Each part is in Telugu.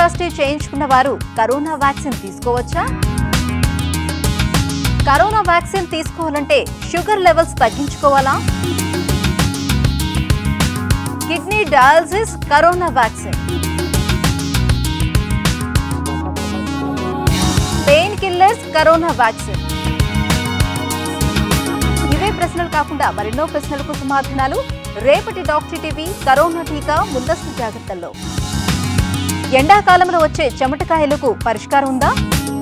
యాంజియోప్లాస్టీ చేయించుకున్న వారు కరోనా వ్యాక్సిన్ తీసుకోవచ్చా? కరోనా వ్యాక్సిన్ తీసుకోవాలంటే షుగర్ లెవెల్స్ తగ్గించుకోవాలా? Kidney dialysis corona vaccine, pain killers corona vaccine. ఇవే ప్రశ్నలు కాకుండా మరెన్నో ప్రశ్నలకు సమాధానాలు రేపటి డాక్టర్ టీవీ కరోనా టీకా ముందస్తు జాగ్రత్తల్లో. ఎండాకాలంలో వచ్చే చెమటకాయలకు పరిష్కారం ఉందా?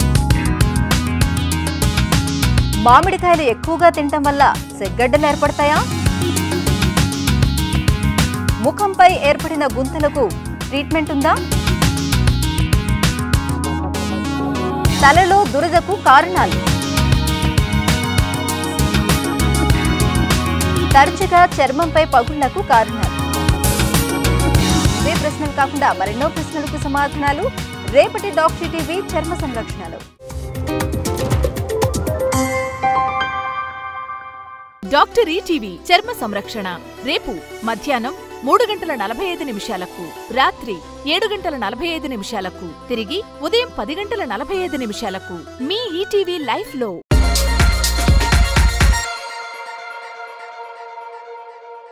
మామిడికాయలు ఎక్కువగా తినటం వల్ల సెగ్గడ్డలు ఏర్పడతాయా? ముఖంపై ఏర్పడిన గుంతలకు ట్రీట్మెంట్ ఉందా? తలలో దురదకు కారణాలు, తరచుగా చర్మంపై పగుళ్లకు కారణాలు. ఇవే ప్రశ్నలు కాకుండా మరెన్నో ప్రశ్నలకు సమాధానాలు రేపటి డాక్టర్ టీవీ చర్మ సంరక్షణలో. డాక్టర్ ఈటీవీ చర్మ సంరక్షణ రేపు మధ్యాహ్నం 3:45 రాత్రి 7:45 తిరిగి ఉదయం 10:45 మీ ఈటీవీ లైఫ్ లో.